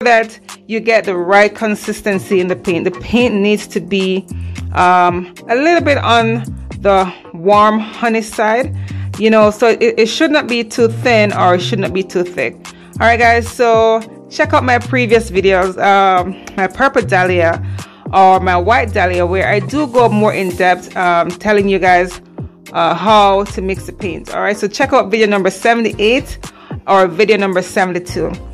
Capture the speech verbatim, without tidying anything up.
that you get the right consistency in the paint. The paint needs to be um, a little bit on the warm honey side, you know, so it, it should not be too thin or it should not be too thick. All right, guys, so check out my previous videos, um, my purple dahlia or my white dahlia, where I do go more in depth, um, telling you guys uh, how to mix the paint. All right, so check out video number seventy-eight or video number seventy-two.